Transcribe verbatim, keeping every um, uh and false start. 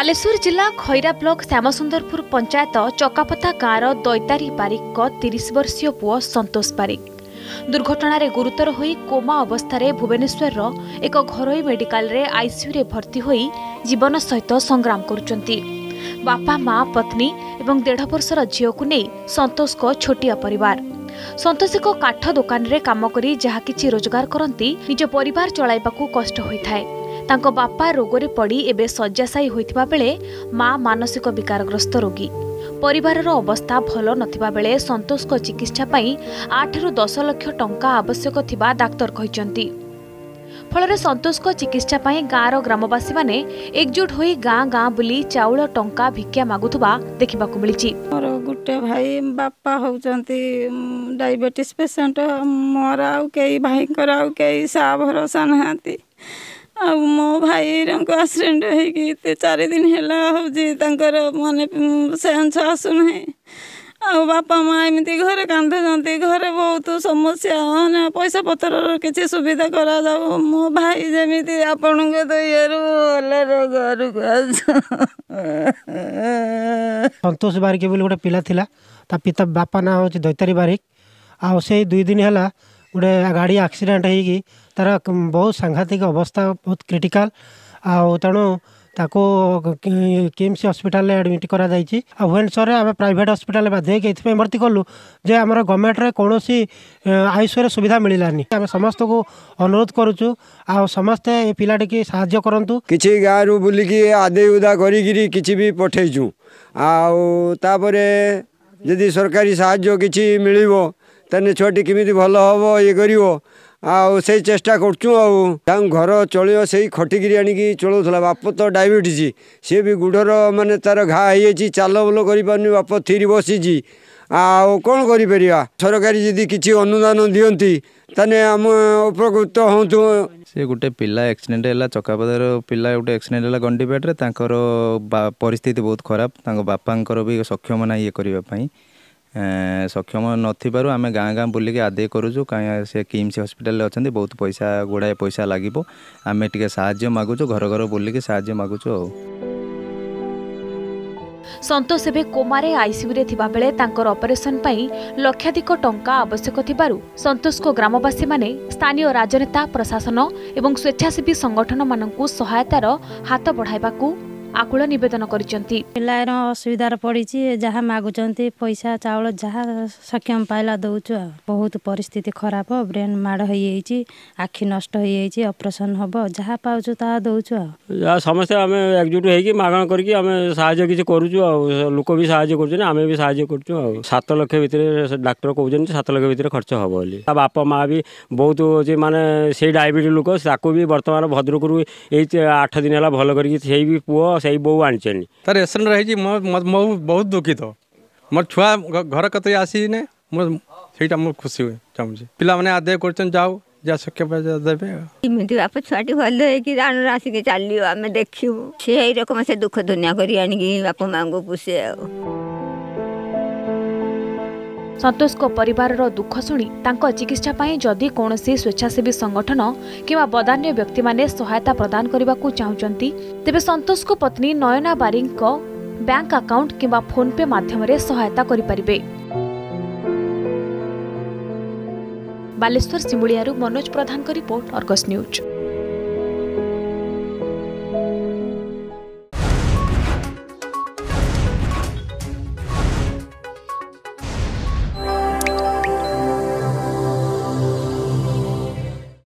बालेश्वर जिला खैरा ब्लॉक श्यामसुंदरपुर पंचायत चकापता गाँवर दैतारी बारिक तीस वर्षीय पुओ संतोष बारिक दुर्घटन गुरुतर होई कोमा अवस्था भुवनेश्वर एक घरोई मेडिकल रे आईसीयू रे भर्ती होई जीवन सहित संग्राम करुचंती। बापा माँ पत्नी एवं डेढ़ वर्षर झील को नहीं संतोष को छोटिया परिवार। संतोष एक काठ दुकान रे काम करी जहा किछि रोजगार करती निज परिवार चलाइबाकू कष्ट होइथाय। तांको बापा रोगरे पड़ी एबे शय्याशायी होइथिबा बेले माँ मानसिक विकारग्रस्त रोगी। परिवारर अवस्था भल नथिबा बेले संतोष को चिकित्सा पाई आठ रु दस लाख टंका आवश्यक थिबा डाक्टर कहिसंती। फलरे संतोष को चिकित्सा पाई गाँर ग्रामवासी माने एकजुट होई गाँ गाँ बुली चाउल टंका भिक्षा मागुथुबा देखिबाकू मिलिछि। मोर गुटे भाई बापा होउचंती डायबिटीज पेशेंट, मोर आउ केई भाईकर आउ केई सा भरोसा नहांती। आ मो भाई एक्सीडेंट होगी चार दिन है माने सेंस आसुना आ बापा माँ एमती घर कांधुंट घरे बहुत समस्या मैंने पैसा पतर किसी सुविधा करा जाओ। मो भाई जमी आपण संतोष बारिक बोली गोटे पिला थिला ता पिता बापा ना हूँ दैतारी बारिक। आ से दुई दिन है गोटे गाड़ी एक्सीडेंट होगी तार बहुत सांघातिक अवस्था बहुत क्रिटिकल तेणु ताको किम्स हॉस्पिटल एडमिट करा जायछि। आ भुवनेश्वर आम प्राइवेट हॉस्पिटल बाध्य ये भर्ती कलु जे आम गवर्नमेंट रे कौन आईसीयू सुविधा मिलानी। आम समस्त को अनुरोध करुचु आ समस्ते ये पिलाटी की साहाय्य करंतु। किछि गाँव रु बुलिकी आदे उदा करी किछि भी पठेइछु आउे जदि सरकारी साहाय्य किछि मिलिबो तने छुआटी केमिति भल हबो ये करिवो आ से चेष्टा करूँ। घर चलो से खटिकी आणिकी चलाऊला। बाप तो डायबिटीज सी भी गुड़र माने तार घा हो चाल बोल कर बाप थी बसी आ कौन कर सरकारी जदि किसी अनुदान दियंती ताने आम उपकृत हूँ। से गोटे पिला एक्सीडेंट है चकापदार पिला गोटे एक्सीडेंट है गंडीपेट्रे परिस्थिति बहुत खराब। बापांकर भी सक्षम ना ये करने सक्षम नथिबारु आमे गाँ गाँ बुलिकी आदे करूँ कहीं से किम्स हॉस्पिटल अच्छा बहुत पैसा गुड़ाए पैसा लगे आमे टिके साहाय्य मागुचु घर घर बुलिकी साहाय्य मागुचु। संतोष एबे कोमारे आईसीयू रे थिबा बेले तांकर ऑपरेशन पाई लक्षाधिक टंका आवश्यक थिबारु संतोष को ग्रामवासी माने स्थानीय राजनेता प्रशासन एवं स्वेच्छासेवी संगठन मानकु सहायतार हाथ बढ़ाइबाकू आकुल निवेदन करिसेंती। पिलार असुविधार पड़ी जहाँ मागुचंती पैसा चाउल जहाँ सक्षम पाइला दउछु। बहुत परिस्थिति खराब ब्रेन माड़ हो आखि नष्ट हो ऑपरेशन हम जहाँ पाउछु ता दउछु। समस्ते आम एकजुट होगी मागण करके आम साहाय्य किसी करुचु लोक भी साहाय्य कर आम भी साहाय्य करुचु। सात लक्ष भितर डाक्टर कहते सात लक्ष भितर खर्च हम बोली। बापा माँ भी बहुत माने से डायबिटीज लोक ताको भी बर्तमान भद्रक ये आठ दिन है भल कर भी पुओ से बो आनी तार एक्सीडेंट रही बहुत दुखित तो मोर छुआ घर कत आसी ने मोटा मुझे खुशी हुए चाहूँगी पिला मैंने आदे कर जाओ जा सके देवे बाप छुआटी भल हो आसिक चलो आम देखू से रकम से दुख दुनिया कर बापा माँ को पुषे। संतोष को परिवार दुख शुणी तांको चिकित्सा पाई जदि कौनसी स्वेच्छासेवी संगठन किंवा बदान्य व्यक्ति माने सहायता प्रदान करने को चाहूचंती तेबे संतोष को पत्नी नयना बारिक को बैंक अकाउंट किंवा फोन पे माध्यम रे सहायता करि परिबे। बालेश्वर सिमुलियारू मनोज प्रधान का रिपोर्ट, अर्गस न्यूज।